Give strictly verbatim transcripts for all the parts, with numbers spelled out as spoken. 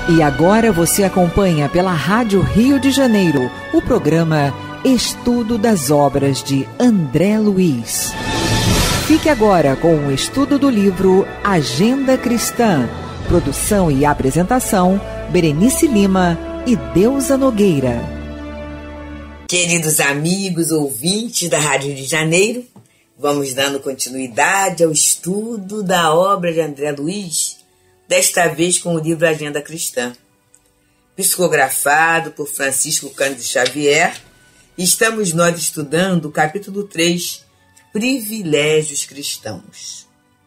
E agora você acompanha pela Rádio Rio de Janeiro o programa Estudo das Obras de André Luiz. Fique agora com o estudo do livro Agenda Cristã. Produção e apresentação, Berenice Lima e Deusa Nogueira. Queridos amigos, ouvintes da Rádio Rio de Janeiro, vamos dando continuidade ao estudo da obra de André Luiz, desta vez com o livro Agenda Cristã, psicografado por Francisco Cândido Xavier. Estamos nós estudando o capítulo três, Privilégios Cristãos.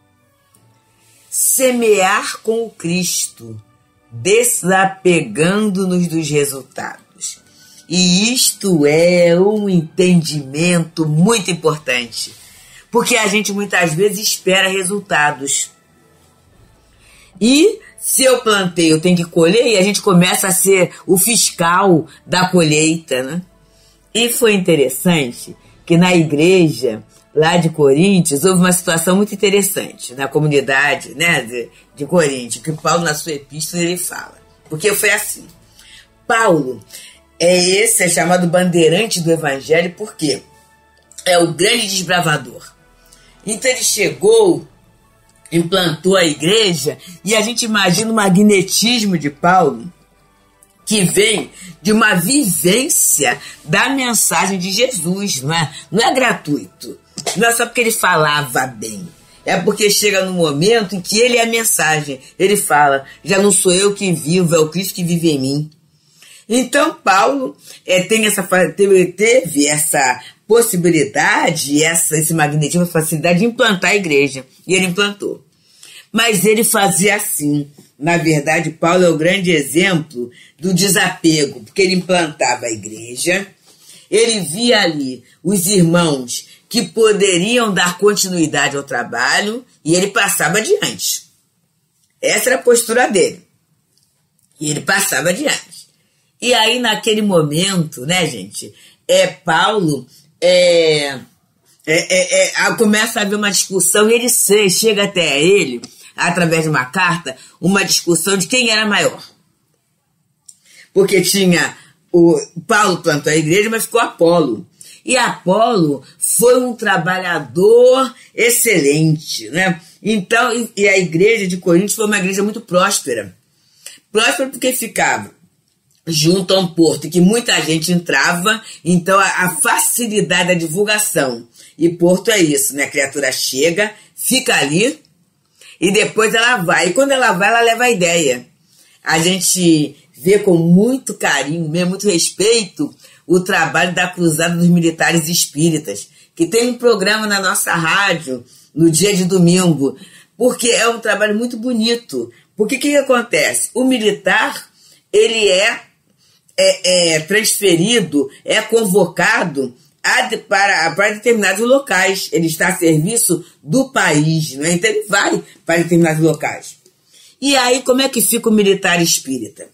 Semear com o Cristo, desapegando-nos dos resultados. E isto é um entendimento muito importante, porque a gente muitas vezes espera resultados. E se eu plantei, eu tenho que colher, e a gente começa a ser o fiscal da colheita, né? E foi interessante que na igreja lá de Coríntios houve uma situação muito interessante na comunidade, né, de, de Coríntios, que Paulo na sua epístola ele fala. Porque foi assim. Paulo é esse, é chamado bandeirante do evangelho, porque é o grande desbravador. Então ele chegou, implantou a igreja, e a gente imagina o magnetismo de Paulo, que vem de uma vivência da mensagem de Jesus, não é? Não é gratuito, não é só porque ele falava bem, é porque chega no momento em que ele é a mensagem, ele fala, já não sou eu que vivo, é o Cristo que vive em mim. Então Paulo é, tem essa, teve, teve essa possibilidade, essa, esse magnetismo, essa facilidade de implantar a igreja, e ele implantou. Mas ele fazia assim. Na verdade, Paulo é o grande exemplo do desapego, porque ele implantava a igreja, ele via ali os irmãos que poderiam dar continuidade ao trabalho e ele passava adiante. Essa era a postura dele. E ele passava adiante. E aí, naquele momento, né, gente, é, Paulo é, é, é, é, começa a haver uma discussão e ele chega até ele, através de uma carta, uma discussão de quem era maior. Porque tinha o Paulo plantou a igreja, mas ficou Apolo. E Apolo foi um trabalhador excelente, né? Então, e, e a igreja de Coríntios foi uma igreja muito próspera. Próspera porque ficava junto a um porto que muita gente entrava, então a, a facilidade da divulgação. E porto é isso, né? A criatura chega, fica ali, e depois ela vai. E quando ela vai, ela leva a ideia. A gente vê com muito carinho, mesmo, muito respeito, o trabalho da Cruzada dos Militares Espíritas, que tem um programa na nossa rádio, no dia de domingo, porque é um trabalho muito bonito. Porque o que, que acontece? O militar, ele é, é, é transferido, é convocado A, para, para determinados locais. Ele está a serviço do país, né? Então ele vai para determinados locais. E aí, como é que fica o militar espírita?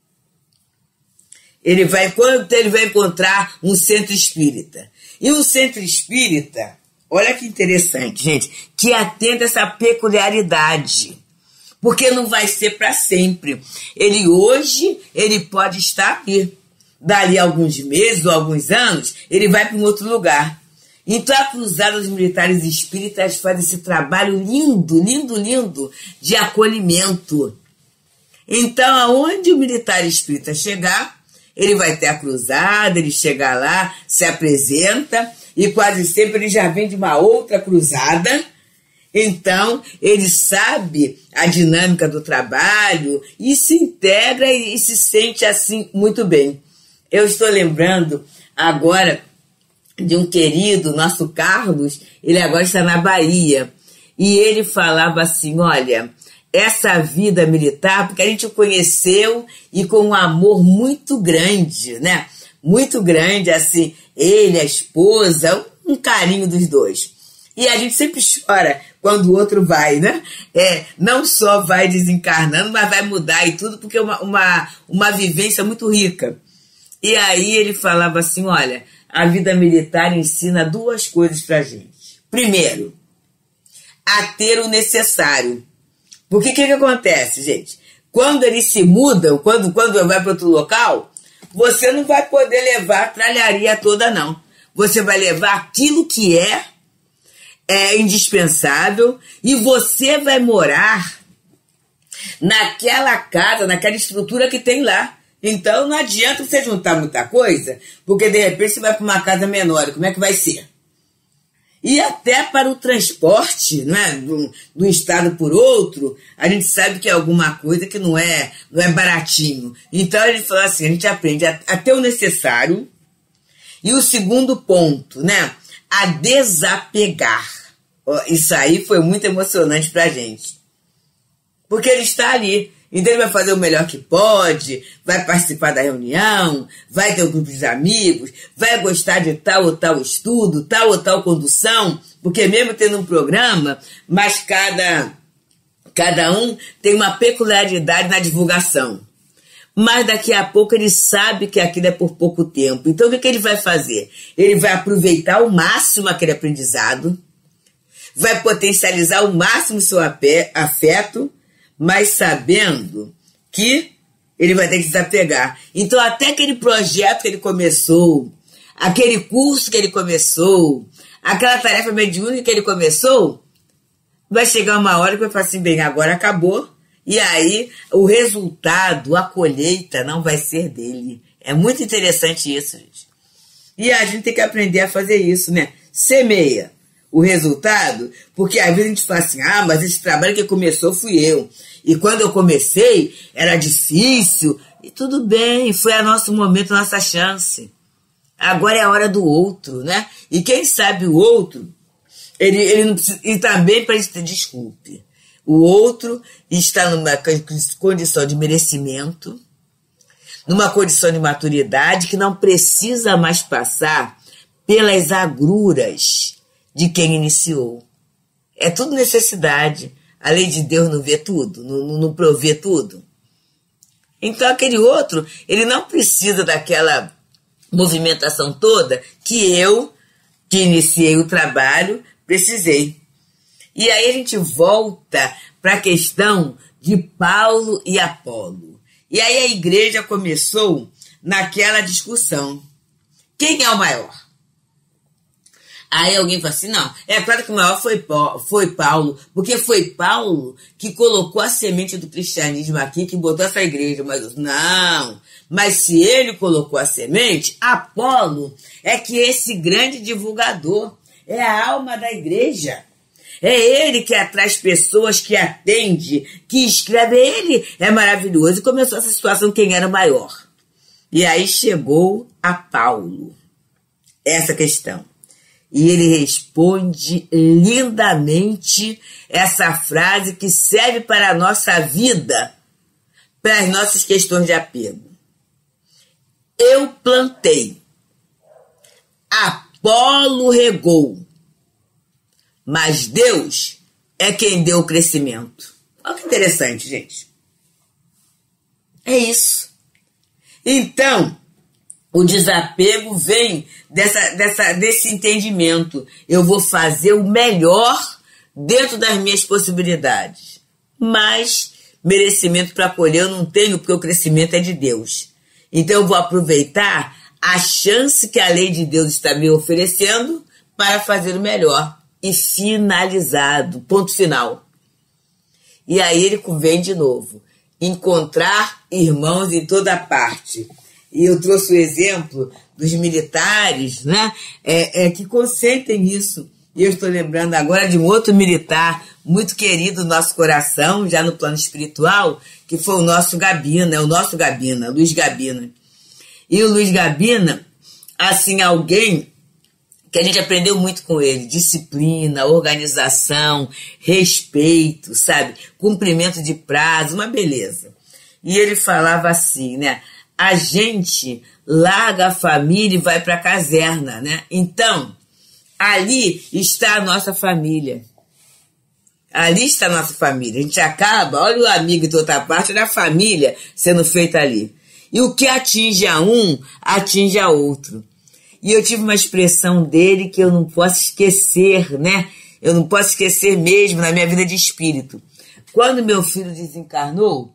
Ele vai, quando ele vai encontrar um centro espírita. E um centro espírita, olha que interessante, gente, que atenda essa peculiaridade. Porque não vai ser para sempre. Ele hoje, ele pode estar aqui. Dali a alguns meses ou alguns anos, ele vai para um outro lugar. Então a Cruzada dos Militares Espíritas faz esse trabalho lindo, lindo, lindo, de acolhimento. Então, aonde o militar espírita chegar, ele vai ter a cruzada, ele chega lá, se apresenta, e quase sempre ele já vem de uma outra cruzada. Então, ele sabe a dinâmica do trabalho e se integra e, e se sente assim muito bem. Eu estou lembrando agora de um querido, nosso Carlos, ele agora está na Bahia, e ele falava assim, olha, essa vida militar, porque a gente o conheceu e com um amor muito grande, né? Muito grande, assim, ele, a esposa, um carinho dos dois. E a gente sempre chora quando o outro vai, né? É, não só vai desencarnando, mas vai mudar e tudo, porque é uma, uma, uma vivência muito rica. E aí ele falava assim, olha, a vida militar ensina duas coisas pra gente. Primeiro, a ter o necessário. Porque o que, que acontece, gente? quando eles se mudam, quando, quando vai para outro local, você não vai poder levar a tralharia toda, não. Você vai levar aquilo que é, é indispensável, e você vai morar naquela casa, naquela estrutura que tem lá. Então não adianta você juntar muita coisa, porque de repente você vai para uma casa menor, como é que vai ser? E até para o transporte, né, do, do estado por outro, a gente sabe que é alguma coisa que não é, não é baratinho. Então ele falou assim, a gente aprende a, a ter o necessário. E o segundo ponto, né, a desapegar. Ó, isso aí foi muito emocionante para a gente. Porque ele está ali. Então ele vai fazer o melhor que pode, vai participar da reunião, vai ter um grupo de amigos, vai gostar de tal ou tal estudo, tal ou tal condução, porque mesmo tendo um programa, mas cada, cada um tem uma peculiaridade na divulgação. Mas daqui a pouco ele sabe que aquilo é por pouco tempo. Então o que, que ele vai fazer? Ele vai aproveitar ao máximo aquele aprendizado, vai potencializar ao máximo o seu afeto, mas sabendo que ele vai ter que desapegar. Então, até aquele projeto que ele começou, aquele curso que ele começou, aquela tarefa mediúnica que ele começou, vai chegar uma hora que vai falar assim, bem, agora acabou, e aí o resultado, a colheita, não vai ser dele. É muito interessante isso, gente. E a gente tem que aprender a fazer isso, né? Semeia o resultado, porque às vezes a gente fala assim, ah, mas esse trabalho que começou fui eu. E quando eu comecei, era difícil. E tudo bem, foi o nosso momento, a nossa chance. Agora é a hora do outro, né? E quem sabe o outro, ele, ele não precisa, e também para gente ter desculpe. O outro está numa condição de merecimento, numa condição de maturidade que não precisa mais passar pelas agruras de quem iniciou. É tudo necessidade. A lei de Deus não vê tudo, não, não provê tudo. Então aquele outro, ele não precisa daquela movimentação toda que eu, que iniciei o trabalho, precisei. E aí a gente volta para a questão de Paulo e Apolo. E aí a igreja começou naquela discussão. Quem é o maior? Aí alguém fala assim, não, é claro que o maior foi, foi Paulo, porque foi Paulo que colocou a semente do cristianismo aqui, que botou essa igreja, mas não, mas se ele colocou a semente, Apolo é que esse grande divulgador, é a alma da igreja, é ele que atrai pessoas, que atende, que escreve, ele é maravilhoso, e começou essa situação, quem era o maior? E aí chegou a Paulo, essa questão. E ele responde lindamente essa frase que serve para a nossa vida, para as nossas questões de apego. Eu plantei, Apolo regou, mas Deus é quem deu o crescimento. Olha que interessante, gente. É isso. Então, o desapego vem dessa, dessa, desse entendimento. Eu vou fazer o melhor dentro das minhas possibilidades. Mas merecimento para colher eu não tenho, porque o crescimento é de Deus. Então eu vou aproveitar a chance que a lei de Deus está me oferecendo para fazer o melhor. E finalizado, ponto final. E aí ele vem de novo. Encontrar irmãos em toda parte. E eu trouxe o exemplo dos militares, né, é, é, que consentem isso. E eu estou lembrando agora de um outro militar muito querido no nosso coração, já no plano espiritual, que foi o nosso Gabina, o nosso Gabina, Luiz Gabina. E o Luiz Gabina, assim, alguém que a gente aprendeu muito com ele, disciplina, organização, respeito, sabe, cumprimento de prazo, uma beleza. E ele falava assim, né, a gente larga a família e vai para a caserna, né? Então, ali está a nossa família. Ali está a nossa família. A gente acaba, olha o amigo de outra parte, olha a família sendo feita ali. E o que atinge a um, atinge a outro. E eu tive uma expressão dele que eu não posso esquecer, né? Eu não posso esquecer mesmo na minha vida de espírito. Quando meu filho desencarnou,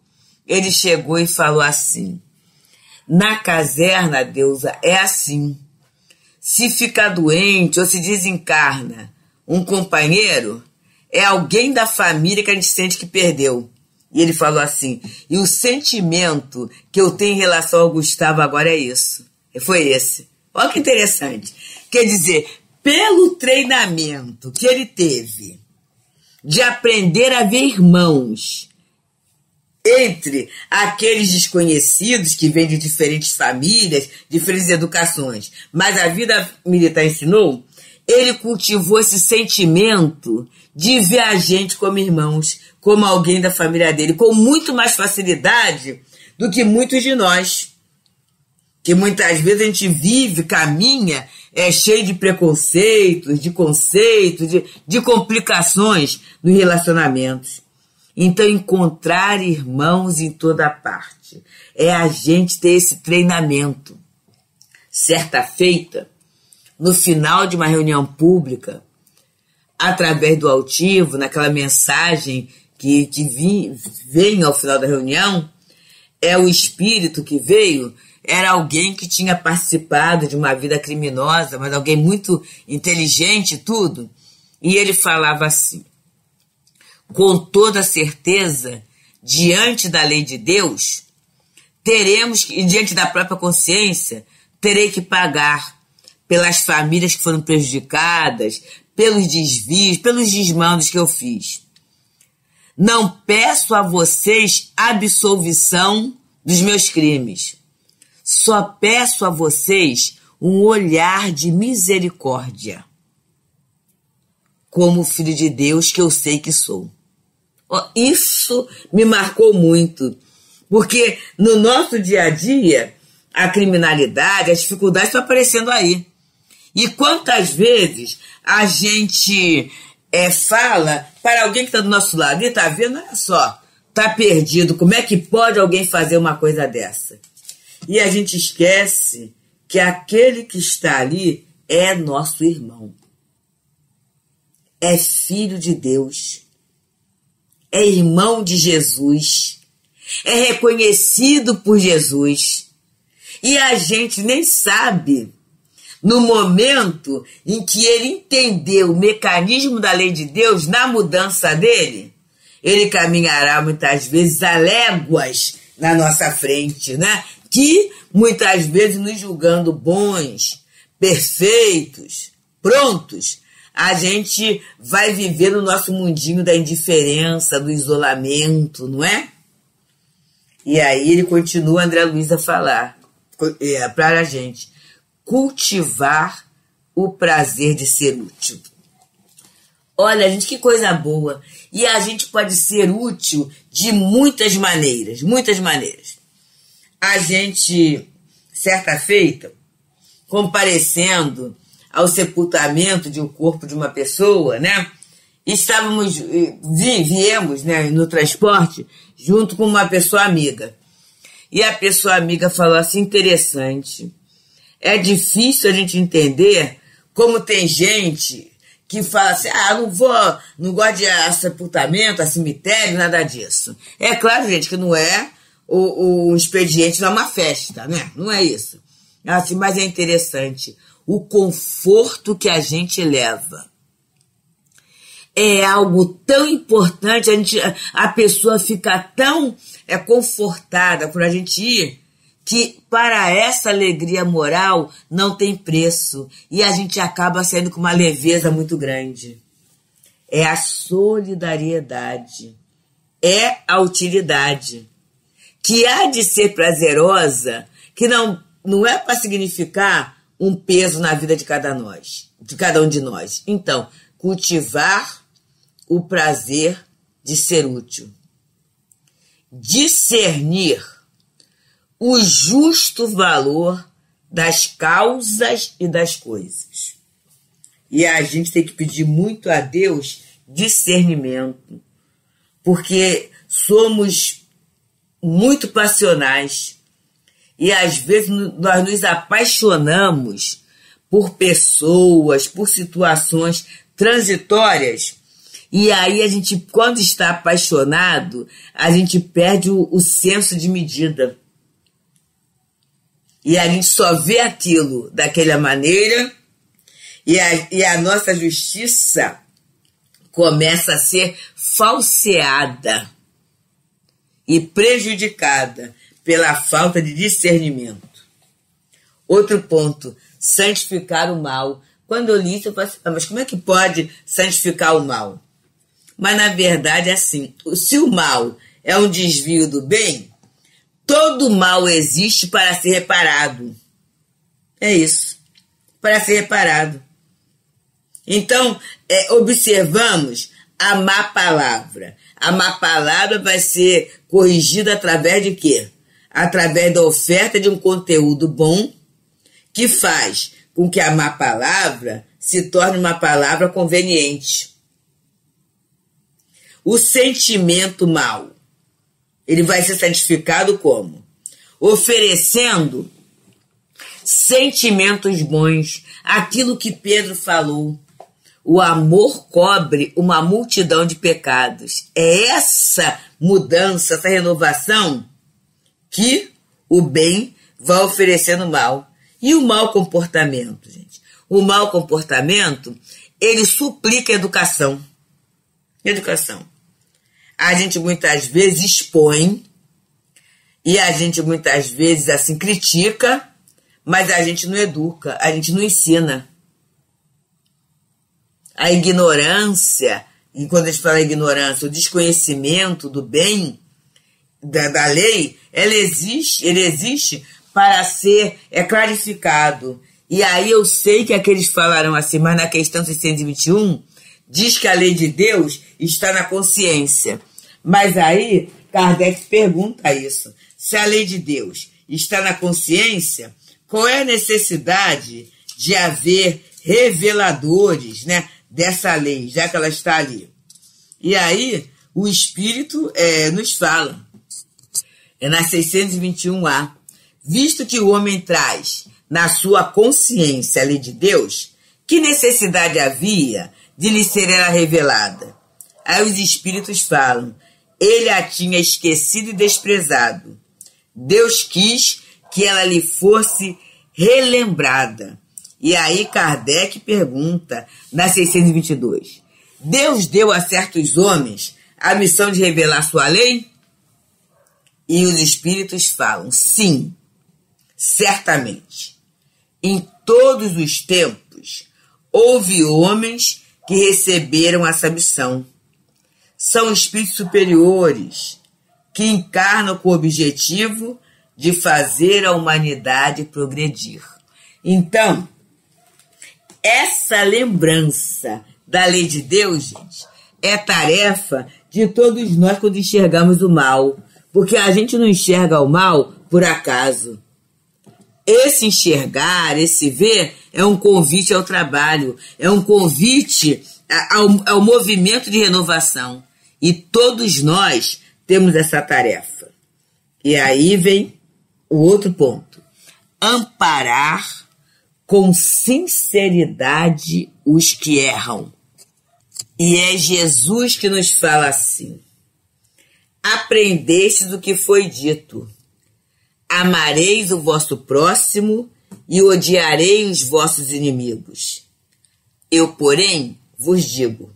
ele chegou e falou assim: na caserna, deusa, é assim. Se fica doente ou se desencarna um companheiro, é alguém da família que a gente sente que perdeu. E ele falou assim: e o sentimento que eu tenho em relação ao Gustavo agora é isso. Foi esse. Olha que interessante. Quer dizer, pelo treinamento que ele teve de aprender a ver irmãos entre aqueles desconhecidos que vêm de diferentes famílias, diferentes educações, mas a vida militar ensinou, ele cultivou esse sentimento de ver a gente como irmãos, como alguém da família dele, com muito mais facilidade do que muitos de nós, que muitas vezes a gente vive, caminha, é cheio de preconceitos, de conceitos, de, de complicações nos relacionamentos. Então, encontrar irmãos em toda parte é a gente ter esse treinamento. Certa feita, no final de uma reunião pública, através do altivo, naquela mensagem que, que vi, vem ao final da reunião, é o espírito que veio, era alguém que tinha participado de uma vida criminosa, mas alguém muito inteligente e tudo, e ele falava assim: com toda certeza, diante da lei de Deus, teremos que, e diante da própria consciência, terei que pagar pelas famílias que foram prejudicadas, pelos desvios, pelos desmandos que eu fiz. Não peço a vocês absolvição dos meus crimes. Só peço a vocês um olhar de misericórdia, como filho de Deus que eu sei que sou. Isso me marcou muito, porque no nosso dia a dia, a criminalidade, as dificuldades estão aparecendo aí. E quantas vezes a gente é, fala para alguém que está do nosso lado, e está vendo, olha só, está perdido, como é que pode alguém fazer uma coisa dessa? E a gente esquece que aquele que está ali é nosso irmão. É filho de Deus. É irmão de Jesus. É reconhecido por Jesus. E a gente nem sabe, no momento em que ele entendeu o mecanismo da lei de Deus, na mudança dele, ele caminhará muitas vezes a léguas na nossa frente, né? Que muitas vezes nos julgando bons, perfeitos, prontos, a gente vai viver no nosso mundinho da indiferença, do isolamento, não é? E aí ele continua, André Luiz, a falar é, para a gente: cultivar o prazer de ser útil. Olha, gente, que coisa boa. E a gente pode ser útil de muitas maneiras, muitas maneiras. A gente, certa feita, comparecendo ao sepultamento de um corpo de uma pessoa, né? Estávamos, vi, viemos, né, no transporte junto com uma pessoa amiga. E a pessoa amiga falou assim: interessante, é difícil a gente entender como tem gente que fala assim: ah, não vou, não gosto de a sepultamento, a cemitério, nada disso. É claro, gente, que não é o, o expediente de uma festa, né? Não é isso. Assim, mas é interessante o conforto que a gente leva. É algo tão importante, a, gente, a pessoa fica tão é, confortada por a gente ir, que para essa alegria moral não tem preço. E a gente acaba saindo com uma leveza muito grande. É a solidariedade. É a utilidade. Que há de ser prazerosa, que não, não é para significar um peso na vida de cada, nós, de cada um de nós. Então, cultivar o prazer de ser útil. Discernir o justo valor das causas e das coisas. E a gente tem que pedir muito a Deus discernimento, porque somos muito passionais e às vezes nós nos apaixonamos por pessoas, por situações transitórias, E aí a gente, quando está apaixonado, a gente perde o, o senso de medida. E a gente só vê aquilo daquela maneira, e a, e a nossa justiça começa a ser falseada e prejudicada pela falta de discernimento. Outro ponto, santificar o mal. Quando eu li isso, eu falei assim, ah, mas como é que pode santificar o mal? Mas, na verdade, é assim, se o mal é um desvio do bem, todo mal existe para ser reparado. É isso, para ser reparado. Então, é, observamos a má palavra. A má palavra vai ser corrigida através de quê? Através da oferta de um conteúdo bom que faz com que a má palavra se torne uma palavra conveniente. O sentimento mau, ele vai ser santificado como? Oferecendo sentimentos bons, aquilo que Pedro falou. O amor cobre uma multidão de pecados. É essa mudança, essa renovação que o bem vai oferecendo mal. E o mau comportamento, gente? O mau comportamento, ele suplica educação. Educação. A gente muitas vezes expõe e a gente muitas vezes assim critica, mas a gente não educa, a gente não ensina. A ignorância, e quando a gente fala ignorância, o desconhecimento do bem, da, da lei, ela existe, ele existe para ser é, clarificado. E aí eu sei que aqueles falaram assim, mas na questão seiscentos e vinte e um, diz que a lei de Deus está na consciência. Mas aí Kardec pergunta isso. Se a lei de Deus está na consciência, qual é a necessidade de haver reveladores, né, dessa lei, já que ela está ali? E aí o Espírito é, nos fala, é na seiscentos e vinte e um A, visto que o homem traz na sua consciência a lei de Deus, que necessidade havia de lhe ser ela revelada? Aí os Espíritos falam, ele a tinha esquecido e desprezado. Deus quis que ela lhe fosse relembrada. E aí Kardec pergunta, na seiscentos e vinte e dois, Deus deu a certos homens a missão de revelar sua lei? E os Espíritos falam, sim, certamente. Em todos os tempos, houve homens que receberam essa missão. São espíritos superiores que encarnam com o objetivo de fazer a humanidade progredir. Então, essa lembrança da lei de Deus, gente, é tarefa de todos nós quando enxergamos o mal, porque a gente não enxerga o mal por acaso. Esse enxergar, esse ver, é um convite ao trabalho, é um convite ao, ao movimento de renovação. E todos nós temos essa tarefa. E aí vem o outro ponto. Amparar com sinceridade os que erram. E é Jesus que nos fala assim. Aprendestes o que foi dito. Amareis o vosso próximo e odiarei os vossos inimigos. Eu, porém, vos digo,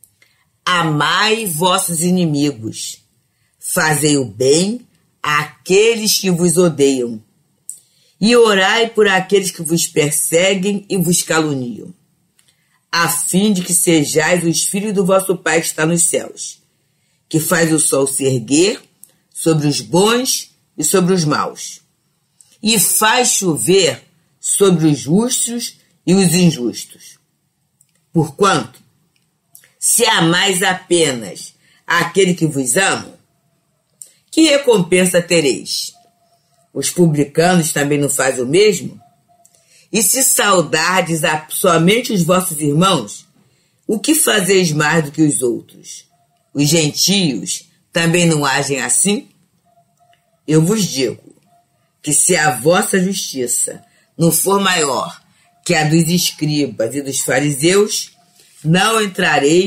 amai vossos inimigos, fazei o bem àqueles que vos odeiam, e orai por aqueles que vos perseguem e vos caluniam, a fim de que sejais os filhos do vosso Pai que está nos céus, que faz o sol se erguer sobre os bons e sobre os maus, e faz chover sobre os justos e os injustos. Porquanto, se amais apenas aquele que vos ama, que recompensa tereis? Os publicanos também não fazem o mesmo? E se saudardes a somente os vossos irmãos, o que fazeis mais do que os outros? Os gentios também não agem assim? Eu vos digo que se a vossa justiça não for maior que a dos escribas e dos fariseus, não entrareis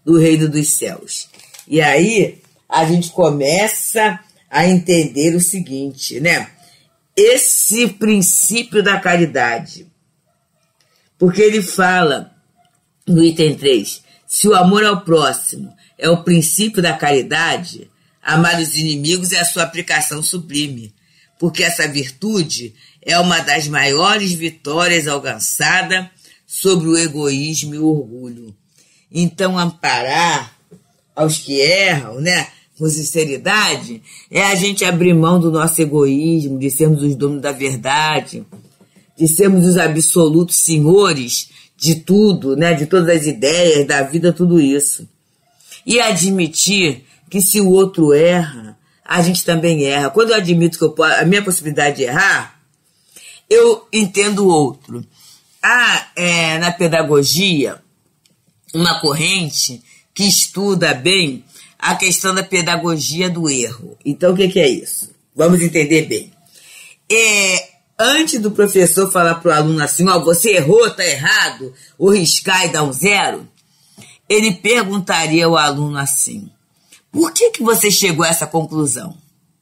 do reino dos céus. E aí a gente começa a entender o seguinte, né? Esse princípio da caridade. Porque ele fala no item três, se o amor ao próximo é o princípio da caridade, amar os inimigos é a sua aplicação sublime, porque essa virtude é uma das maiores vitórias alcançada sobre o egoísmo e o orgulho. Então, amparar aos que erram, né, com sinceridade, é a gente abrir mão do nosso egoísmo, de sermos os donos da verdade, de sermos os absolutos senhores de tudo, né, de todas as ideias, da vida, tudo isso. E admitir que se o outro erra, a gente também erra. Quando eu admito que eu posso, a minha possibilidade de errar, eu entendo o outro. Há é, na pedagogia uma corrente que estuda bem a questão da pedagogia do erro. Então, o que, que é isso? Vamos entender bem. É, antes do professor falar para o aluno assim, ó, você errou, tá errado, ou riscar e dar um zero, ele perguntaria ao aluno assim, por que, que você chegou a essa conclusão?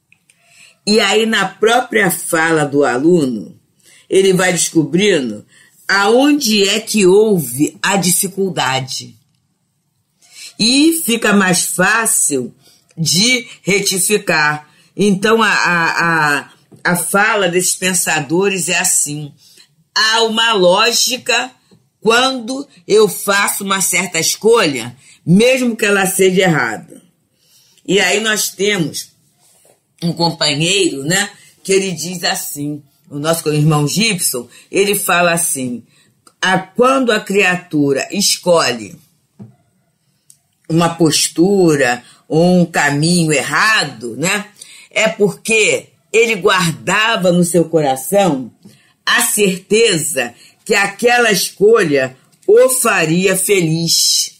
E aí, na própria fala do aluno, ele vai descobrindo aonde é que houve a dificuldade. E fica mais fácil de retificar. Então, a, a, a, a fala desses pensadores é assim. Há uma lógica quando eu faço uma certa escolha, mesmo que ela seja errada. E aí nós temos um companheiro, né, que ele diz assim, o nosso irmão Gibson, ele fala assim, a, quando a criatura escolhe uma postura ou um caminho errado, né, é porque ele guardava no seu coração a certeza que aquela escolha o faria feliz.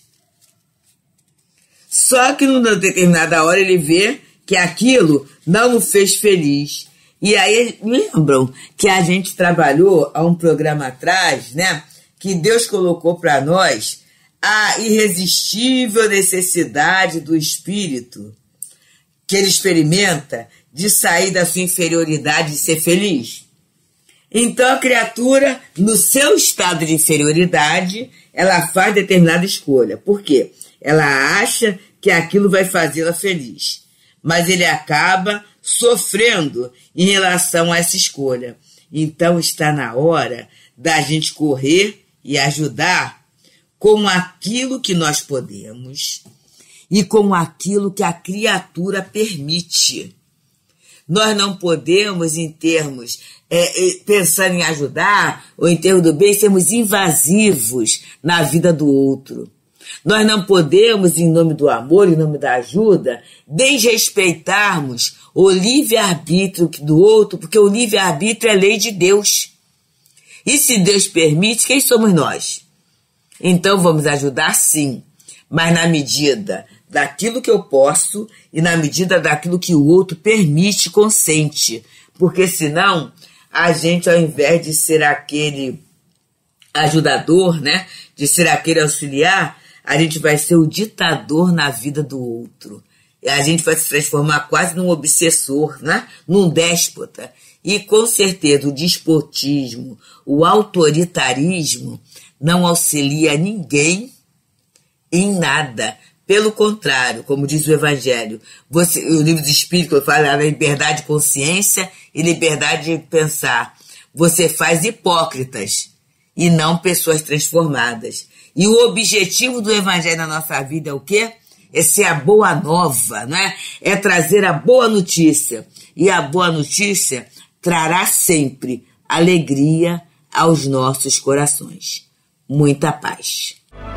Só que numa determinada hora ele vê que aquilo não o fez feliz. E aí lembram que a gente trabalhou há um programa atrás, né, que Deus colocou para nós a irresistível necessidade do espírito que ele experimenta de sair da sua inferioridade e ser feliz. Então a criatura, no seu estado de inferioridade, ela faz determinada escolha. Por quê? Ela acha que aquilo vai fazê-la feliz. Mas ele acaba sofrendo em relação a essa escolha. Então está na hora da gente correr e ajudar com aquilo que nós podemos e com aquilo que a criatura permite. Nós não podemos, em termos, é, pensando em ajudar, ou em termos do bem, sermos invasivos na vida do outro. Nós não podemos, em nome do amor, em nome da ajuda, desrespeitarmos o livre-arbítrio do outro, porque o livre-arbítrio é lei de Deus. E se Deus permite, quem somos nós? Então vamos ajudar sim, mas na medida daquilo que eu posso e na medida daquilo que o outro permite e consente. Porque senão a gente, ao invés de ser aquele ajudador, né, de ser aquele auxiliar, a gente vai ser o ditador na vida do outro. E a gente vai se transformar quase num obsessor, né, num déspota. E com certeza o despotismo, o autoritarismo não auxilia ninguém em nada. Pelo contrário, como diz o Evangelho, você, o livro do Espírito fala da liberdade de consciência e liberdade de pensar. Você faz hipócritas e não pessoas transformadas. E o objetivo do Evangelho na nossa vida é o quê? É ser a boa nova, não é? É trazer a boa notícia. E a boa notícia trará sempre alegria aos nossos corações. Muita paz.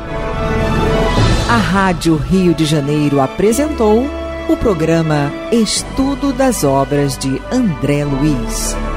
A Rádio Rio de Janeiro apresentou o programa Estudo das Obras de André Luiz.